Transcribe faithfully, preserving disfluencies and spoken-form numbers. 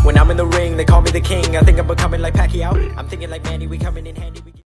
When I'm in the ring, they call me the king. I think I'm becoming like Pacquiao. I'm thinking like Manny, we coming in handy. We